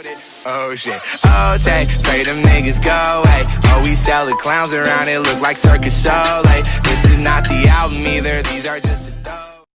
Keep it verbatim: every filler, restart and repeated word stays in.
Oh shit, oh take, pray them niggas go away. Oh, we sell the clowns around, it look like circus show. Like, this is not the album either, these are just